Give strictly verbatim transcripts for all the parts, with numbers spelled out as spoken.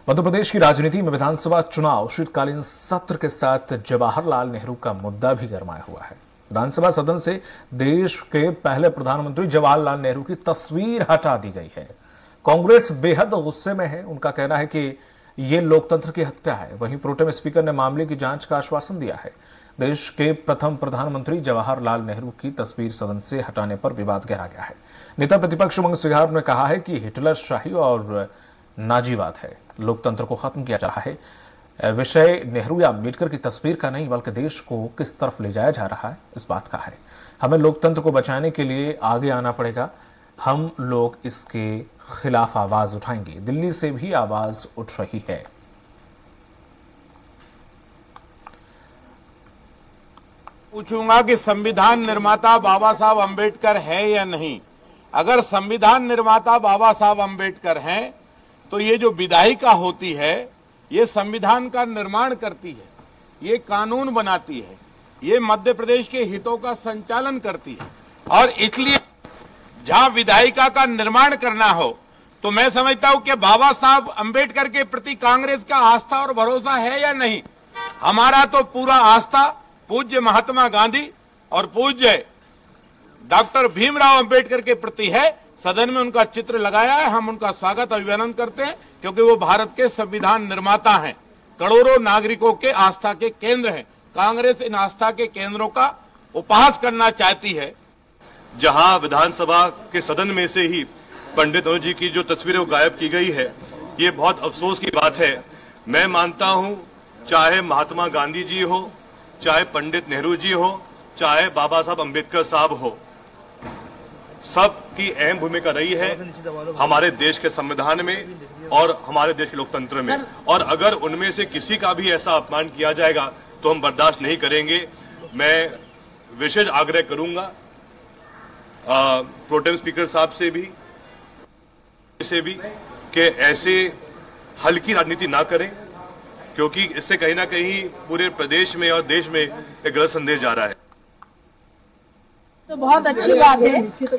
मध्य प्रदेश की राजनीति में विधानसभा चुनाव शीतकालीन सत्र के साथ जवाहरलाल नेहरू का मुद्दा भी गरमाया हुआ है। विधानसभा सदन से देश के पहले प्रधानमंत्री जवाहरलाल नेहरू की तस्वीर हटा दी गई है। कांग्रेस बेहद गुस्से में है। उनका कहना है कि ये लोकतंत्र की हत्या है। वहीं प्रोटेम स्पीकर ने मामले की जांच का आश्वासन दिया है। देश के प्रथम प्रधानमंत्री जवाहरलाल नेहरू की तस्वीर सदन से हटाने पर विवाद गहरा गया है। नेता प्रतिपक्ष उमंग सिघार ने कहा है कि हिटलर शाही और नाजीवाद है, लोकतंत्र को खत्म किया जा रहा है। विषय नेहरू या अम्बेडकर की तस्वीर का नहीं बल्कि देश को किस तरफ ले जाया जा रहा है इस बात का है। हमें लोकतंत्र को बचाने के लिए आगे आना पड़ेगा। हम लोग इसके खिलाफ आवाज उठाएंगे। दिल्ली से भी आवाज उठ रही है। पूछूंगा कि संविधान निर्माता बाबा साहब अम्बेडकर है या नहीं। अगर संविधान निर्माता बाबा साहब अम्बेडकर हैं तो ये जो विधायिका होती है ये संविधान का निर्माण करती है, ये कानून बनाती है, ये मध्य प्रदेश के हितों का संचालन करती है। और इसलिए जहां विधायिका का निर्माण करना हो तो मैं समझता हूं कि बाबा साहब अम्बेडकर के प्रति कांग्रेस का आस्था और भरोसा है या नहीं। हमारा तो पूरा आस्था पूज्य महात्मा गांधी और पूज्य डॉक्टर भीमराव अंबेडकर के प्रति है। सदन में उनका चित्र लगाया है, हम उनका स्वागत अभिनंदन करते हैं क्योंकि वो भारत के संविधान निर्माता हैं, करोड़ों नागरिकों के आस्था के केंद्र हैं। कांग्रेस इन आस्था के केंद्रों का उपहास करना चाहती है। जहां विधानसभा के सदन में से ही पंडित नेहरू जी की जो तस्वीरें वो गायब की गई है, ये बहुत अफसोस की बात है। मैं मानता हूं चाहे महात्मा गांधी जी हो, चाहे पंडित नेहरू जी हो, चाहे बाबा साहब अम्बेडकर साहब हो, सबकी अहम भूमिका रही है हमारे देश के संविधान में और हमारे देश के लोकतंत्र में। और अगर उनमें से किसी का भी ऐसा अपमान किया जाएगा तो हम बर्दाश्त नहीं करेंगे। मैं विशेष आग्रह करूंगा प्रोटेम स्पीकर साहब से भी से भी कि ऐसे हल्की राजनीति ना करें, क्योंकि इससे कहीं ना कहीं पूरे प्रदेश में और देश में एक गलत संदेश जा रहा है। तो बहुत अच्छी बात है।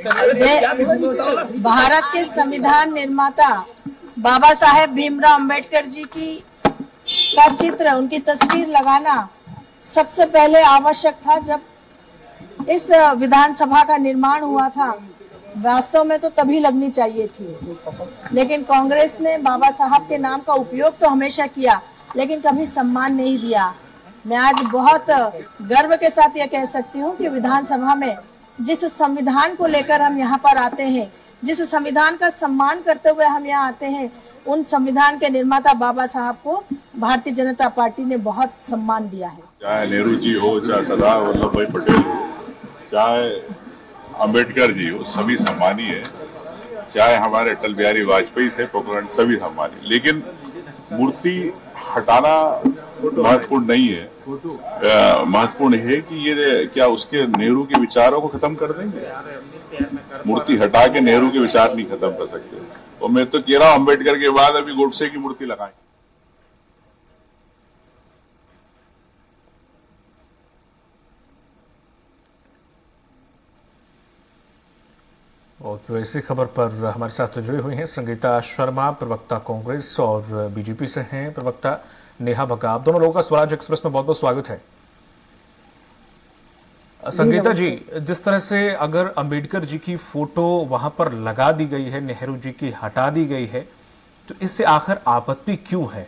भारत के संविधान निर्माता बाबा साहेब भीमराव अंबेडकर जी की का चित्र, उनकी तस्वीर लगाना सबसे पहले आवश्यक था जब इस विधानसभा का निर्माण हुआ था। वास्तव में तो तभी लगनी चाहिए थी, लेकिन कांग्रेस ने बाबा साहब के नाम का उपयोग तो हमेशा किया लेकिन कभी सम्मान नहीं दिया। मैं आज बहुत गर्व के साथ यह कह सकती हूँ कि विधानसभा में जिस संविधान को लेकर हम यहाँ पर आते हैं, जिस संविधान का सम्मान करते हुए हम यहाँ आते हैं, उन संविधान के निर्माता बाबा साहब को भारतीय जनता पार्टी ने बहुत सम्मान दिया है। चाहे नेहरू जी हो, चाहे सरदार वल्लभ भाई पटेल हो, चाहे अम्बेडकर जी हो, सभी सम्मानीय है। चाहे हमारे अटल बिहारी वाजपेयी थे, पोखरण, सभी सम्मानीय। लेकिन मूर्ति हटाना महत्वपूर्ण नहीं है। महत्वपूर्ण है कि ये क्या उसके नेहरू के विचारों को खत्म कर देंगे। मूर्ति हटा के नेहरू के विचार नहीं खत्म कर सकते। और मैं तो कह रहा हूं अम्बेडकर के बाद अभी गोडसे की मूर्ति लगाएं। और तो ऐसी खबर पर हमारे साथ जुड़ी हुई हैं संगीता शर्मा, प्रवक्ता कांग्रेस, और बीजेपी से हैं प्रवक्ता नेहा भक्का। आप दोनों लोगों का स्वराज एक्सप्रेस में बहुत बहुत स्वागत है। संगीता जी, जिस तरह से अगर अंबेडकर जी की फोटो वहां पर लगा दी गई है, नेहरू जी की हटा दी गई है, तो इससे आखिर आपत्ति क्यों है?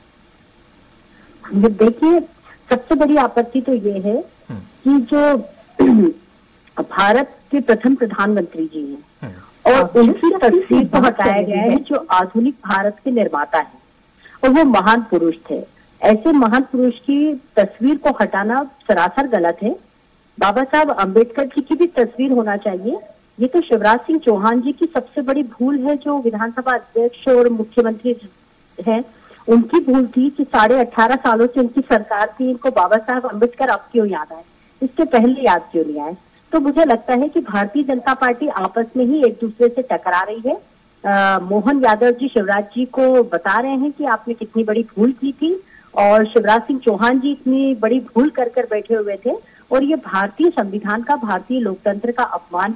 देखिए, सबसे बड़ी आपत्ति तो ये है कि जो भारत के प्रथम प्रधानमंत्री जी हैं और उनकी तस्वीर को हटाया गया है, जो आधुनिक भारत के निर्माता है और वो महान पुरुष थे। ऐसे महान पुरुष की तस्वीर को हटाना सरासर गलत है। बाबा साहब अम्बेडकर जी की भी तस्वीर होना चाहिए। ये तो शिवराज सिंह चौहान जी की सबसे बड़ी भूल है, जो विधानसभा अध्यक्ष और मुख्यमंत्री हैं, उनकी भूल थी कि साढ़े अठारह सालों से उनकी सरकार थी, इनको बाबा साहब अम्बेडकर अब क्यों याद आए, इसके पहले याद क्यों नहीं आए। तो मुझे लगता है कि भारतीय जनता पार्टी आपस में ही एक दूसरे से टकरा रही है। आ, मोहन यादव जी शिवराज जी को बता रहे हैं कि आपने कितनी बड़ी भूल की थी, और शिवराज सिंह चौहान जी इतनी बड़ी भूल कर कर बैठे हुए थे, और ये भारतीय संविधान का, भारतीय लोकतंत्र का अपमान है।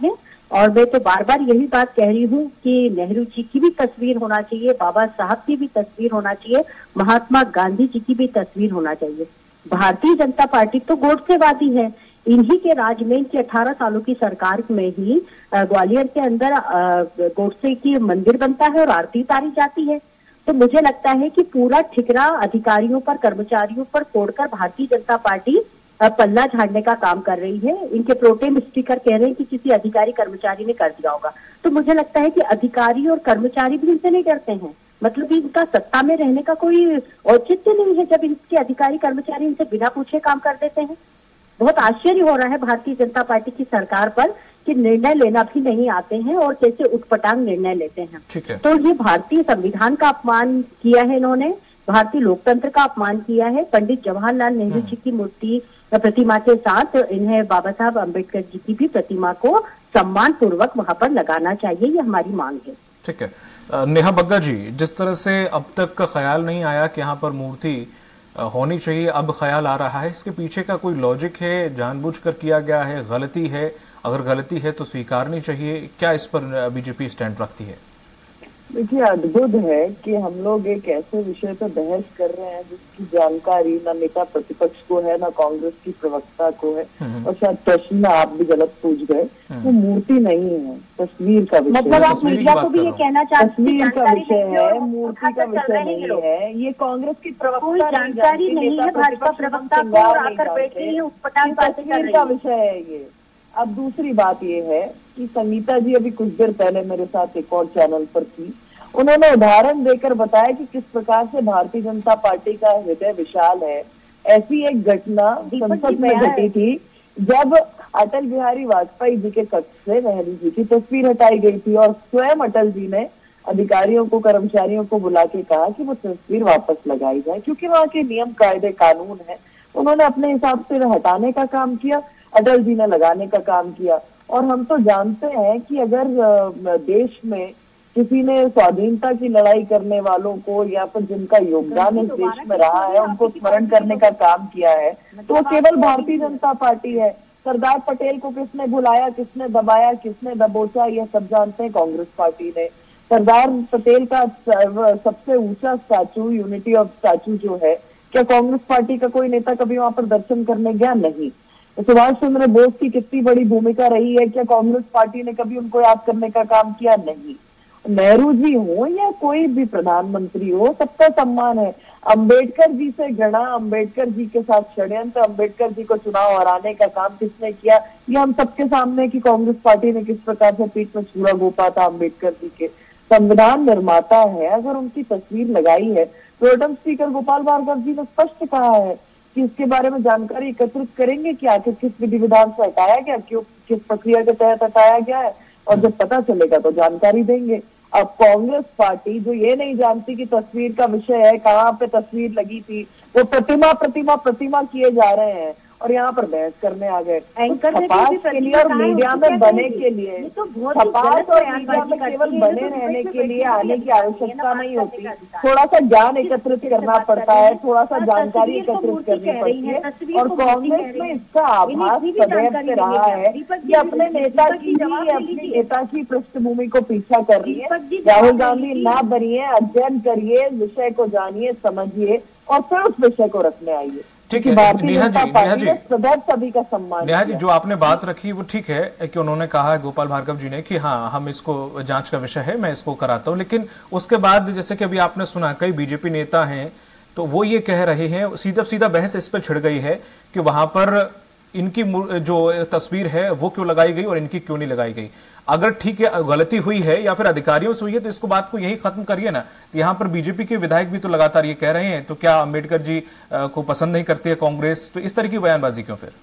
और मैं तो बार बार यही बात कह रही हूँ कि नेहरू जी की भी तस्वीर होना चाहिए, बाबा साहब की भी तस्वीर होना चाहिए, महात्मा गांधी जी की भी तस्वीर होना चाहिए। भारतीय जनता पार्टी तो गोडसेवादी है। इन्हीं के राज में, इनकी अठारह सालों की सरकार में ही ग्वालियर के अंदर गोडसे की मंदिर बनता है और आरती उतारी जाती है। तो मुझे लगता है कि पूरा ठिकरा अधिकारियों पर, कर्मचारियों पर फोड़कर भारतीय जनता पार्टी पल्ला झाड़ने का काम कर रही है। इनके प्रोटेम स्पीकर कह रहे हैं कि किसी अधिकारी कर्मचारी ने कर दिया होगा। तो मुझे लगता है कि अधिकारी और कर्मचारी भी इनसे नहीं डरते हैं। मतलब इनका सत्ता में रहने का कोई औचित्य नहीं है जब इनके अधिकारी कर्मचारी इनसे बिना पूछे काम कर देते हैं। बहुत आश्चर्य हो रहा है भारतीय जनता पार्टी की सरकार पर कि निर्णय लेना भी नहीं आते हैं और कैसे उटपटांग निर्णय लेते हैं। ठीक है। तो ये भारतीय संविधान का अपमान किया है इन्होंने, भारतीय लोकतंत्र का अपमान किया है। पंडित जवाहरलाल नेहरू जी की मूर्ति प्रतिमा के साथ इन्हें बाबा साहब अम्बेडकर जी की भी प्रतिमा को सम्मान पूर्वक वहां पर लगाना चाहिए, ये हमारी मांग है। ठीक है। नेहा बग्गा जी, जिस तरह से अब तक का ख्याल नहीं आया कि यहाँ पर मूर्ति होनी चाहिए, अब ख्याल आ रहा है, इसके पीछे का कोई लॉजिक है? जानबूझकर किया गया है? गलती है? अगर गलती है तो स्वीकारनी चाहिए। क्या इस पर बीजेपी स्टैंड रखती है? देखिए, अद्भुत है कि हम लोग एक ऐसे विषय पर बहस कर रहे हैं जिसकी जानकारी न नेता प्रतिपक्ष को है, न कांग्रेस की प्रवक्ता को है, और शायद प्रश्न आप भी गलत पूछ गए। वो मूर्ति नहीं है, तस्वीर का विषय। मतलब आप मीडिया को भी ये कहना चाहते हैं तस्वीर का विषय है, मूर्ति का विषय नहीं है। ये कांग्रेस की प्रवक्ता जानकारी नहीं है, भाजपा प्रवक्ता को आकर बैठे हैं, उटपटांग बातें कर रही है। का विषय है ये। अब दूसरी बात ये है कि संगीता जी अभी कुछ देर पहले मेरे साथ एक और चैनल पर थी, उन्होंने उदाहरण देकर बताया कि किस प्रकार से भारतीय जनता पार्टी का हृदय विशाल है। ऐसी एक घटना संसद में घटी थी जब अटल बिहारी वाजपेयी जी के कक्ष से नेहरू जी की तस्वीर हटाई गई थी और स्वयं अटल जी ने अधिकारियों को, कर्मचारियों को बुला के कहा कि वो तस्वीर वापस लगाई जाए, क्योंकि वहाँ के नियम कायदे कानून है। उन्होंने अपने हिसाब से हटाने का काम किया, अटल जी ने लगाने का काम किया। और हम तो जानते हैं कि अगर देश में किसी ने स्वाधीनता की लड़ाई करने वालों को या फिर जिनका योगदान इस देश में रहा है उनको स्मरण करने का काम किया है तो वो केवल भारतीय जनता पार्टी है। सरदार पटेल को किसने बुलाया, किसने दबाया, किसने दबोचा, यह सब जानते हैं कांग्रेस पार्टी ने। सरदार पटेल का सबसे ऊंचा स्टैचू, यूनिटी ऑफ स्टैचू जो है, क्या कांग्रेस पार्टी का कोई नेता कभी वहां पर दर्शन करने गया? नहीं। सुभाष चंद्र बोस की कितनी बड़ी भूमिका रही है, क्या कांग्रेस पार्टी ने कभी उनको याद करने का काम किया? नहीं। नेहरू जी हो या कोई भी प्रधानमंत्री हो, सबका सम्मान है। अंबेडकर जी से घृणा, अंबेडकर जी के साथ षड्यंत्र, अंबेडकर जी को चुनाव हराने का काम किसने किया, ये हम सबके सामने कि कांग्रेस पार्टी ने किस प्रकार से पीठ में छुरा घोंपा था अंबेडकर जी के। संविधान निर्माता है, अगर उनकी तस्वीर लगाई है, प्रोटेम स्पीकर गोपाल भार्गव जी ने स्पष्ट कहा है कि इसके बारे में जानकारी एकत्रित करेंगे कि आखिर किस विधि विधान से हटाया गया, क्यों, किस प्रक्रिया के तहत हटाया गया है, और जब पता चलेगा तो जानकारी देंगे। अब कांग्रेस पार्टी जो ये नहीं जानती कि तस्वीर का विषय है, कहाँ पे तस्वीर लगी थी, वो प्रतिमा प्रतिमा प्रतिमा किए जा रहे हैं और यहाँ पर बहस करने आ गए। एंकर के लिए और मीडिया में बने के लिए, छपास और मीडिया में केवल बने रहने के लिए आने की आवश्यकता नहीं होती। थोड़ा सा ज्ञान एकत्रित करना पड़ता है, थोड़ा सा जानकारी एकत्रित करनी पड़ती है। और कांग्रेस में इसका आभास सदैव से रहा है कि अपने नेता की अपने नेता की पृष्ठभूमि को पीछा कर रही है। राहुल गांधी ना बनिए, अध्ययन करिए, विषय को जानिए, समझिए और फिर उस विषय को रखने आइए। ठीक है नेहा जी, नेहा जी सदैव सभी का सम्मान। नेहा जी, जो आपने बात रखी वो ठीक है कि उन्होंने कहा है गोपाल भार्गव जी ने कि हाँ हम इसको जांच का विषय है, मैं इसको कराता हूं। लेकिन उसके बाद जैसे कि अभी आपने सुना कई बीजेपी नेता हैं तो वो ये कह रहे हैं, सीधा सीधा बहस इस पर छिड़ गई है कि वहां पर इनकी जो तस्वीर है वो क्यों लगाई गई और इनकी क्यों नहीं लगाई गई। अगर ठीक है गलती हुई है या फिर अधिकारियों से हुई है तो इसको बात को यही खत्म करिए ना। तो यहाँ पर बीजेपी के विधायक भी तो लगातार ये कह रहे हैं, तो क्या अंबेडकर जी को पसंद नहीं करती है कांग्रेस? तो इस तरह की बयानबाजी क्यों? फिर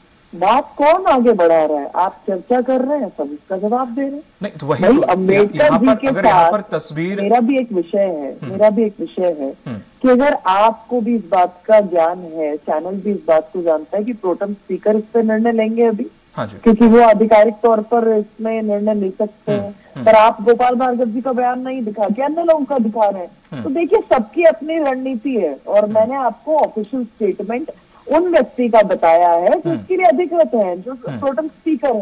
बात कौन आगे बढ़ा रहा है? आप चर्चा कर रहे हैं, सब इसका जवाब दे रहे हैं। नहीं तो वही तो, अम्बेडकर जी के साथ तस्वीर मेरा भी एक विषय है मेरा भी एक विषय है कि अगर आपको भी इस बात का ज्ञान है, चैनल भी इस बात को जानता है कि प्रोटेम स्पीकर इस पर निर्णय लेंगे अभी, हाँ जी, क्योंकि वो आधिकारिक तौर पर इसमें निर्णय ले सकते हैं, पर आप गोपाल भार्गव जी का बयान नहीं दिखा के अन्य लोगों का दिखा रहे हैं। तो देखिए, सबकी अपनी रणनीति है और मैंने आपको ऑफिशियल स्टेटमेंट उन व्यक्ति का बताया है जो इसके लिए अधिकृत है, जो प्रोटेम स्पीकर है।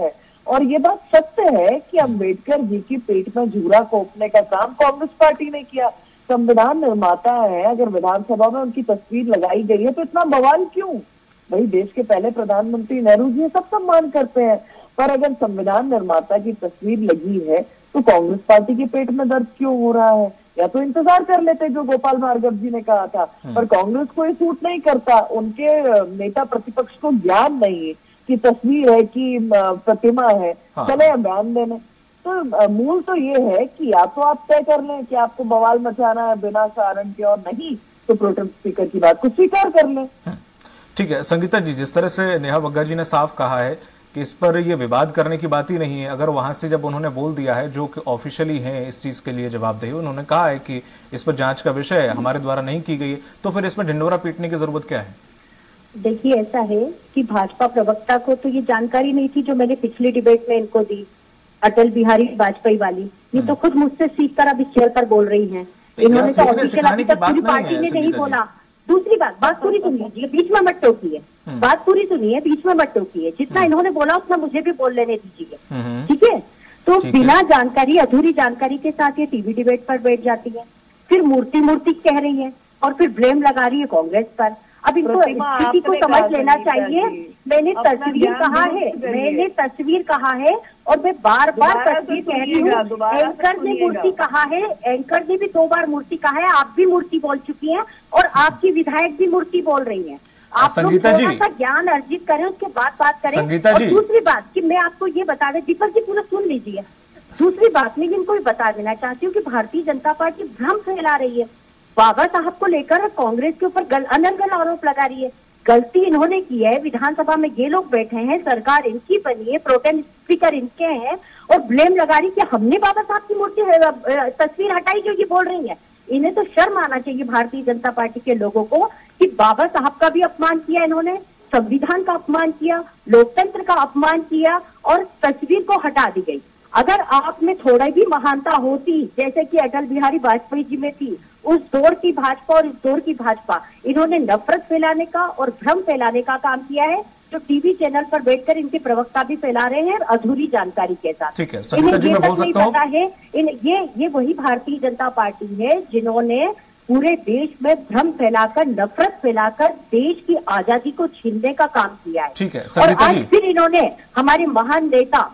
और ये बात सत्य है कि अंबेडकर जी की पेट में जूरा कोपने का काम कांग्रेस पार्टी ने किया। संविधान निर्माता है, अगर विधानसभा में उनकी तस्वीर लगाई गई है तो इतना बवाल क्यों? भाई देश के पहले प्रधानमंत्री नेहरू जी सब सम्मान करते हैं, पर अगर संविधान निर्माता की तस्वीर लगी है तो कांग्रेस पार्टी के पेट में दर्द क्यों हो रहा है? या तो इंतजार कर लेते जो गोपाल भार्गव जी ने कहा था, पर कांग्रेस को ये सूट नहीं करता। उनके नेता प्रतिपक्ष को ज्ञान नहीं है कि तस्वीर है कि प्रतिमा है, हाँ। चले बयान देने। तो मूल तो ये है कि या तो आप तय कर लें कि आपको बवाल मचाना है बिना कारण के, और नहीं तो प्रोटेम स्पीकर की बात को स्वीकार कर लें। ठीक है संगीता जी, जिस तरह से नेहा बग्गा जी ने साफ कहा है कि इस पर ये विवाद करने की बात ही नहीं है, अगर वहां से जब उन्होंने बोल दिया है जो कि ऑफिशियली हैं इस चीज के लिए जवाबदेही, उन्होंने कहा है कि इस पर जांच का विषय है, हमारे द्वारा नहीं की गई, तो फिर इसमें ढिंडोरा पीटने की जरूरत क्या है? देखिए ऐसा है कि भाजपा प्रवक्ता को तो ये जानकारी नहीं थी जो मैंने पिछली डिबेट में इनको दी, अटल बिहारी वाजपेयी वाली। ये तो खुद मुझसे सीख कर अब इस चेयर पर बोल रही हैं। इन्होंने तो ऑफिशियल अभी तक पूरी पार्टी ने नहीं बोला। दूसरी बात, बात पूरी सुन लीजिए, बीच में मत टोकिए, बात पूरी सुनिए, बीच में मत टोकिए। जितना इन्होंने बोला उतना मुझे भी बोल लेने दीजिए, ठीक है? तो बिना जानकारी, अधूरी जानकारी के साथ ये टीवी डिबेट पर बैठ जाती है, फिर मूर्ति मूर्ति कह रही है और फिर ब्लेम लगा रही है कांग्रेस पर। अब इनको स्थिति को समझ लेना चाहिए। मैंने तस्वीर कहा है, मैंने तस्वीर कहा है और मैं बार बार तस्वीर कह रही हूँ। एंकर ने मूर्ति कहा है, एंकर ने भी दो बार मूर्ति कहा है, आप भी मूर्ति बोल चुकी हैं और आपकी विधायक भी मूर्ति बोल रही हैं। आप लोग थोड़ा सा ज्ञान अर्जित करें, उसके बाद बात करें। और दूसरी बात कि मैं आपको ये बता दें, दीपक जी पूरा सुन लीजिए। दूसरी बात मैं इनको बता देना चाहती हूँ कि भारतीय जनता पार्टी भ्रम फैला रही है बाबा साहब को लेकर, कांग्रेस के ऊपर अनर्गल आरोप लगा रही है। गलती इन्होंने की है, विधानसभा में ये लोग बैठे हैं, सरकार इनकी बनी है, प्रोटेम स्पीकर इनके हैं और ब्लेम लगा रही कि हमने बाबा साहब की मूर्ति तस्वीर हटाई जो ये बोल रही है। इन्हें तो शर्म आना चाहिए भारतीय जनता पार्टी के लोगों को कि बाबा साहब का भी अपमान किया इन्होंने, संविधान का अपमान किया, लोकतंत्र का अपमान किया और तस्वीर को हटा दी गई। अगर आप में थोड़ा भी महानता होती जैसे कि अटल बिहारी वाजपेयी जी में थी, उस दौर की भाजपा और इस दौर की भाजपा, इन्होंने नफरत फैलाने का और भ्रम फैलाने का काम किया है, जो टीवी चैनल पर बैठकर इनके प्रवक्ता भी फैला रहे हैं अधूरी जानकारी के साथ। ठीक है, संगीता जी मैं बोल सकता हूं, पता है इन ये ये वही भारतीय जनता पार्टी है जिन्होंने पूरे देश में भ्रम फैलाकर, नफरत फैलाकर देश की आजादी को छीनने का काम किया है। ठीक है, और आज फिर इन्होंने हमारे महान नेता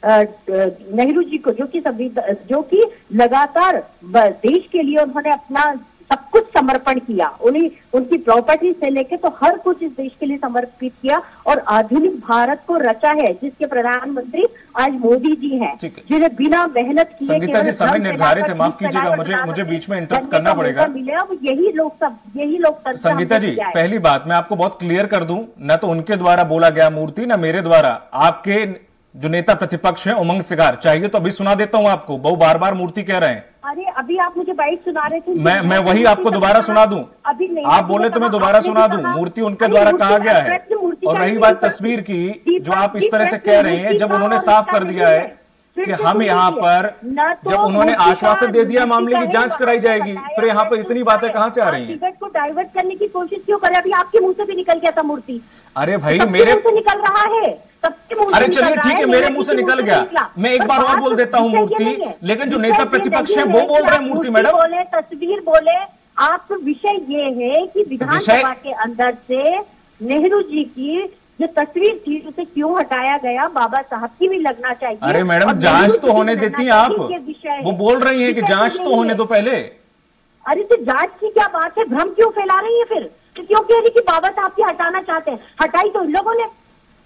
नेहरू जी को, जो कि जो कि लगातार देश के लिए उन्होंने अपना सब कुछ समर्पण किया, उन्हीं उनकी प्रॉपर्टी से लेकर तो हर कुछ इस देश के लिए समर्पित किया और आधुनिक भारत को रचा है, जिसके प्रधानमंत्री आज मोदी जी हैं, जिन्हें बिना मेहनत किए संगीता जी समय निर्धारित है, माफ कीजिएगा, मुझे मुझे बीच में इंटरप्ट करना पड़ेगा। यही लोग सब यही लोग संगीता जी, पहली बात मैं आपको बहुत क्लियर कर दूं, न तो उनके द्वारा बोला गया मूर्ति, न मेरे द्वारा। आपके जो नेता प्रतिपक्ष हैं उमंग सिगार, चाहिए तो अभी सुना देता हूं आपको, बहु बार बार मूर्ति कह रहे हैं। अरे अभी आप मुझे बाइट सुना रहे थे, मैं मैं वही आपको दोबारा सुना दूं, अभी नहीं, आप बोले तो मैं दोबारा सुना दूं। मूर्ति उनके द्वारा कहा गया है। और रही बात तस्वीर की, जो आप इस तरह से कह रहे हैं, जब उन्होंने साफ कर दिया है कि हम यहाँ पर, जब उन्होंने आश्वासन दे दिया मामले की जांच कराई जाएगी, फिर यहाँ पर इतनी बातें कहाँ से आ रही हैं? टिकट को डाइवर्ट करने की कोशिश क्यों कर रहे? अभी आपके मुंह से भी निकल गया था मूर्ति। अरे भाई मेरे मुंह से निकल रहा है, अरे चलिए ठीक है, मेरे मुंह से निकल गया, मैं एक बार और बोल देता हूँ मूर्ति, लेकिन जो नेता प्रतिपक्ष है वो बोल रहे हैं मूर्ति। मैडम बोले, तस्वीर बोले, आप विषय ये है कि विधानसभा के अंदर से नेहरू जी की जो तस्वीर थी उसे क्यों हटाया गया, बाबा साहब की भी लगना चाहिए। अरे मैडम जांच तो होने देती हैं आप, वो बोल रही हैं कि जांच तो होने दो पहले। अरे तो जांच की क्या बात है, भ्रम क्यों फैला रही है फिर? क्यों कह रही कि बाबा साहब की हटाना चाहते हैं? हटाई तो इन लोगों ने।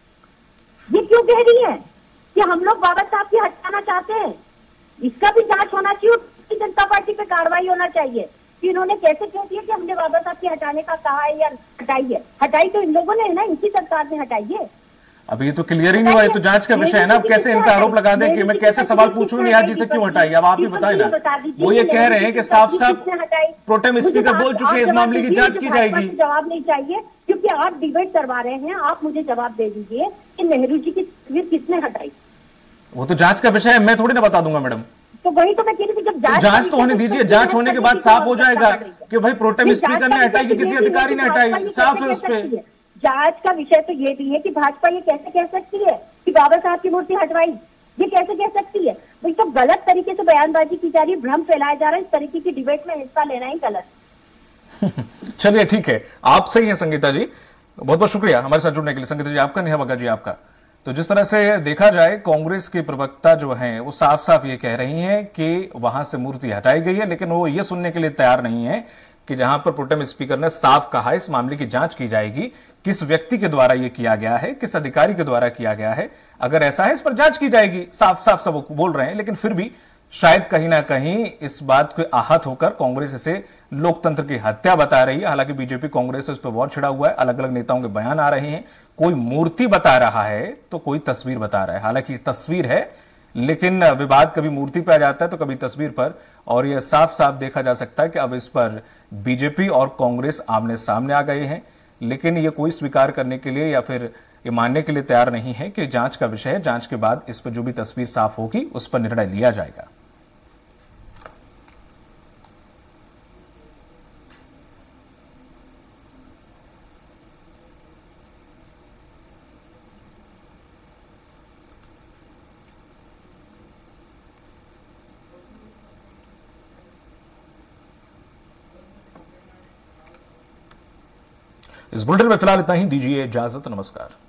ये क्यों कह रही है कि हम लोग बाबा साहब की हटाना चाहते हैं? इसका भी जांच होना चाहिए, जनता पार्टी पे कार्रवाई होना चाहिए कि इन्होंने कैसे कह दिया कि हमने बाबा साहब की हटाने का कहा है या हटाई है। हटाई तो इन लोगों ने है ना, इनकी सरकार ने हटाई है। अब ये तो क्लियर ही नहीं हुआ, ये तो जांच का विषय है ना। अब कैसे इनका आरोप लगा दें कि मैं कैसे सवाल पूछूं नेहा जी से क्यों हटाई? अब आप ही बताए ना। वो ये कह रहे हैं कि साफ साफ प्रोटेम स्पीकर बोल चुके हैं इस मामले की जांच की जाएगी। जवाब नहीं चाहिए क्योंकि आप डिबेट करवा रहे हैं, आप मुझे जवाब दे दीजिए कि नेहरू जी की तस्वीर किसने हटाई। वो तो जांच का विषय है, मैं थोड़ी ना बता दूंगा मैडम। तो वही तो मैं कह रही थी, जब जांच जांच तो होने दीजिए, जांच होने के बाद साफ हो जाएगा कि भाई प्रोटेम स्पीकर ने हटाई कि किसी अधिकारी ने हटाई, साफ है उस पर। जांच का विषय तो ये भी है कि भाजपा ये कैसे कह सकती है कि बाबा साहब की मूर्ति हटवाई, ये कैसे कह सकती है? भाई तो गलत तरीके से बयानबाजी की जा रही है, भ्रम फैलाया जा रहा है, इस तरीके की डिबेट में हिस्सा लेना ही गलत। चलिए ठीक है, आप सही हैं संगीता जी, बहुत बहुत शुक्रिया हमारे साथ जुड़ने के लिए। संगीता जी आपका, नेहा बग्गा जी आपका। तो जिस तरह से देखा जाए, कांग्रेस के प्रवक्ता जो हैं वो साफ साफ ये कह रही हैं कि वहां से मूर्ति हटाई गई है, लेकिन वो ये सुनने के लिए तैयार नहीं है कि जहां पर प्रोटेम स्पीकर ने साफ कहा इस मामले की जांच की जाएगी, किस व्यक्ति के द्वारा यह किया गया है, किस अधिकारी के द्वारा किया गया है, अगर ऐसा है इस पर जांच की जाएगी, साफ साफ सब बोल रहे हैं। लेकिन फिर भी शायद कहीं ना कहीं इस बात को आहत होकर कांग्रेस इसे लोकतंत्र की हत्या बता रही है। हालांकि बीजेपी कांग्रेस इस पर वॉर छिड़ा हुआ है, अलग अलग नेताओं के बयान आ रहे हैं, कोई मूर्ति बता रहा है तो कोई तस्वीर बता रहा है। हालांकि तस्वीर है, लेकिन विवाद कभी मूर्ति पर आ जाता है तो कभी तस्वीर पर, और यह साफ साफ देखा जा सकता है कि अब इस पर बीजेपी और कांग्रेस आमने सामने आ गए हैं। लेकिन ये कोई स्वीकार करने के लिए या फिर ये मानने के लिए तैयार नहीं है कि जांच का विषय है, जांच के बाद इस पर जो भी तस्वीर साफ होगी उस पर निर्णय लिया जाएगा। इस बुलेटिन में फिलहाल इतना ही, दीजिए इजाजत, नमस्कार।